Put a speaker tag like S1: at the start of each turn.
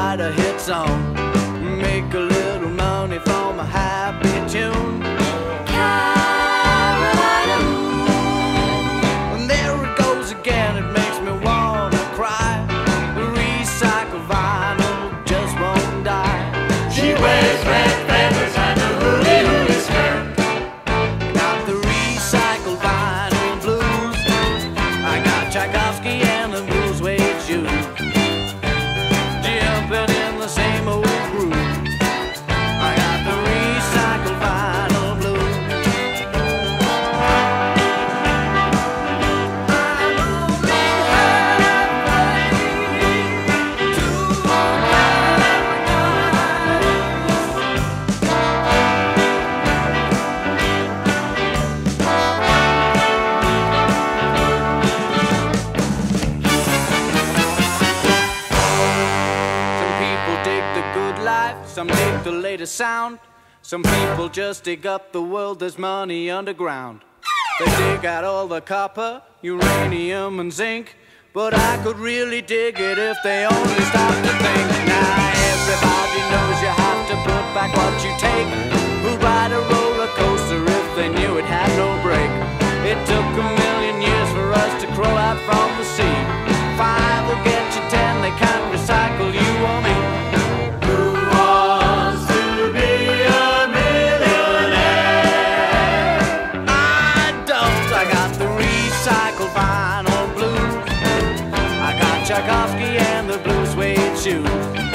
S1: write a hit song, make a little money from a happy tune. Carolina moon, and there it goes again, it makes me wanna cry. The recycled vinyl just won't die.
S2: She wears red feathers and a hoolie skirt.
S1: Got the recycled vinyl blues. I got Tchaikovsky and the blues suede shoes, jumping in the same old groove. I got the recycled vinyl blues. I'm only halfway to some dig the latest sound. Some people just dig up the world, there's money underground. They dig out all the copper, uranium and zinc, but I could really dig it if they only stop to think. Now everybody knows you have to put back what you take. Who'd ride a roller coaster if they knew it had no brake? It took 1,000,000 years for us to crawl out from the sea. 5 will get you 10, they can't recycle you or me. Tchaikovsky and the blue suede shoes.